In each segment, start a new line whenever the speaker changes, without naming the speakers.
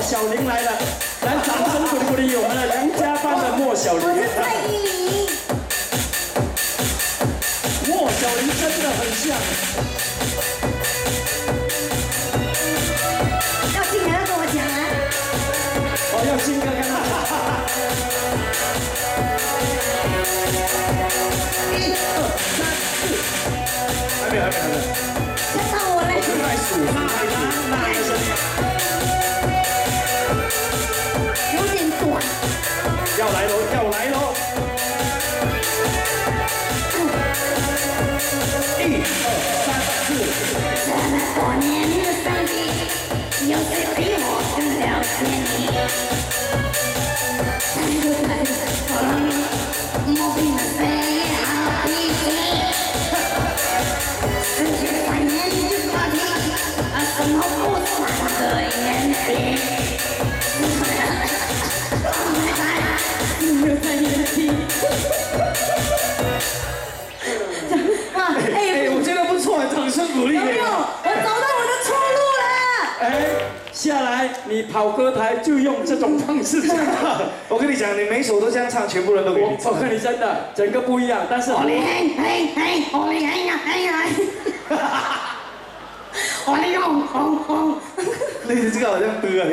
小玲来了，来，掌声鼓励鼓励我们的梁家班的莫小玲。
我是蔡依林。
莫小玲真的很像。
要进来要跟我讲啊。
哦，要进看看啊。1、2、3、4，还没有。
看到我嘞。
我正在数，那一个声音。
有点短。
要来喽！1、2、3、4。
这么多年的伤悲，有谁比我更了解你？莫名的飞也好脾气，失去3年的话题，什么不算的眼睛。
我觉得不错，掌声鼓励。
有没有？我找到我的出路了。
哎，下来你跑歌台就用这种方式唱。
我跟你讲，你每首都这样唱，全部人都给你唱。
我跟你真的，整个不一样，但是。
你这个好像歌啊，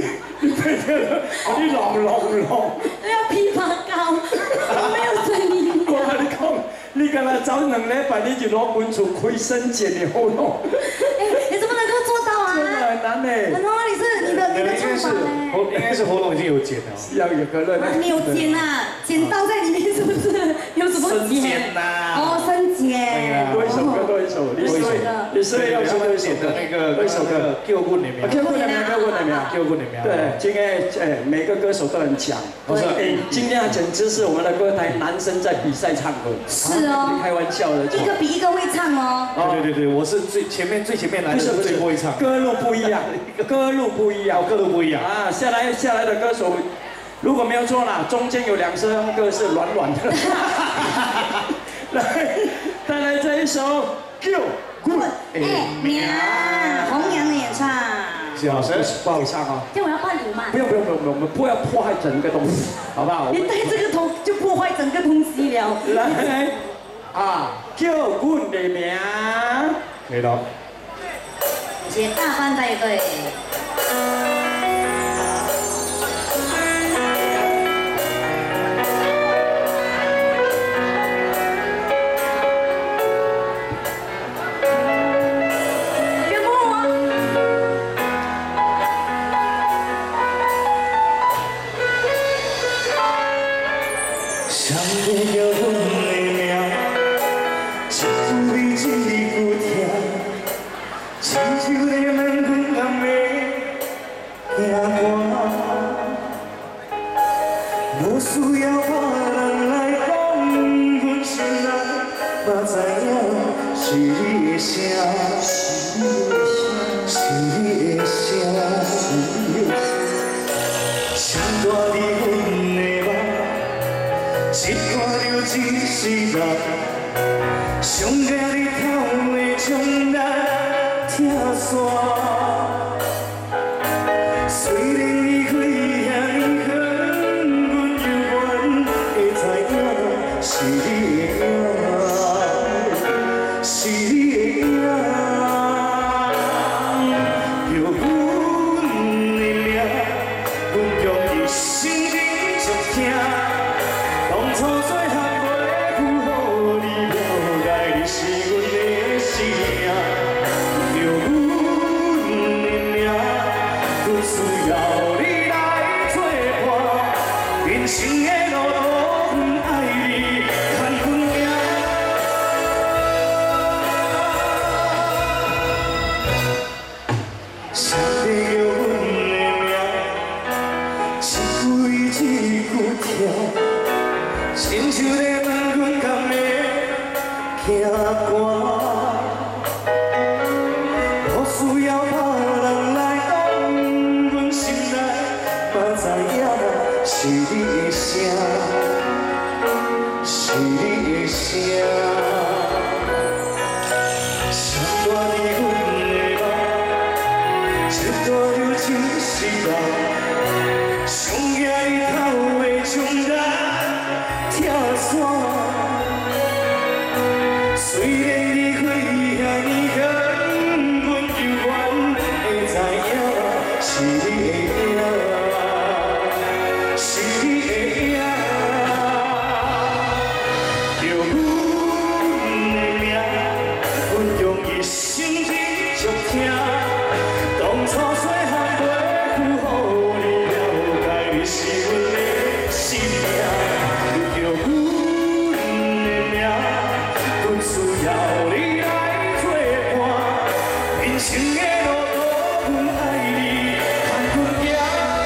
你隆。
要琵琶高，我没有声音。
我跟你讲，你跟他早2礼拜，你就攞本厝开生剪的喉咙。
你怎么能够做到啊？
真的很难呢。
很多你的唱法嘞。
应该是喉咙已经有茧了。
要有个人。
没有茧啊，剪刀在里面是不是？有什么
茧呐？
哦，生茧。
多一首歌，多一首。你是要是
写的那个
多一首歌，
叫阮的名。
叫阮的名。对，今天每个歌手都很强。
不是，
今天简直是我们的歌台男生在比赛唱歌。
是哦。
开玩笑的。
一个比一个会唱哦。
对，我是最前面来的，最会唱。
歌路不一样，歌路不一样啊！下来的歌手，如果没有错啦，中间有2声歌是软的。来，带来这一首《叫滚》。
红娘的演唱。
小声，
不好唱啊。
这我要伴舞嘛？
不用，我们不要破坏整个东西，好不好？
你带这个头就破坏整个东西了。
来，叫滚的名。
可以了。
接大班带队。
想要叫阮的名，一句你一句听，亲像在问阮甘要行歌，无需要别人来讲，阮心内嘛知影是你的声，是你的声，声大伫阮的梦。一看就一世人，上惊日头的将咱拆散。虽然离开遐尼远，阮犹原会知影是你的影，是你的影。叫阮的名，阮用一生一直听。当初做合袂赴，予你了解你是阮的生命，叫阮的名，阮需要你来作伴，人生的路途，阮爱你，牵阮行。谁在叫阮的名，一句一句听。亲像在问阮甘要行歌，无需要别人来讲，阮心内嘛知影是你的声，是你的声。声大伫阮的梦，一大就一世人。 上惊日头的冲热拆散。虽然离开遐尼远，阮犹原会知影，是你的影，是你的影。着阮的名，阮用一生一足听。当初细汉袂负予你了解，你是阮的生命。着阮的名，阮需要你来作伴。人生的路途，阮爱你，伴阮行。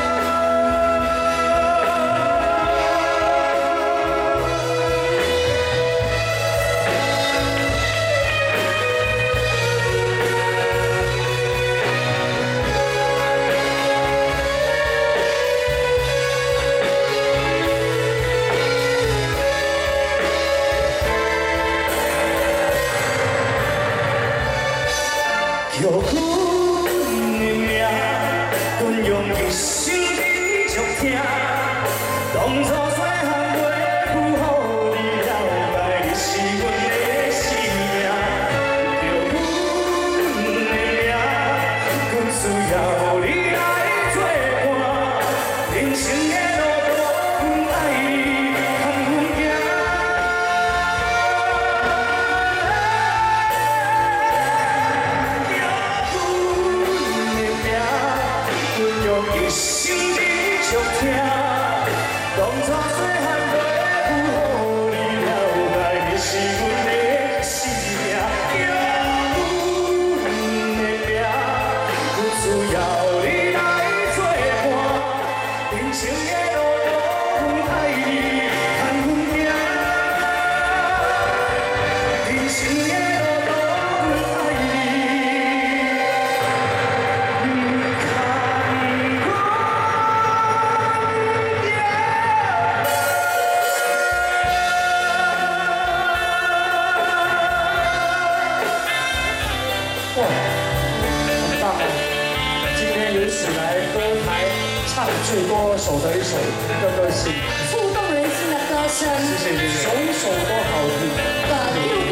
叫阮的名，阮用一生一足听。当初细汉袂负予你了解，你是阮的生命。着阮的名，阮需要你来作伴。人生的路途，阮爱你，伴阮行。一生一足听，当初细汉袂负予你了解，你是阮的生命。叫阮的名，阮需要你来作伴。人生的路途，阮爱你，伴阮行。人生的路途，阮爱你。
哇，很棒啊！今天有史来歌台唱最多首的一首歌曲，
触动人心的歌声，
谢谢，首首都好听。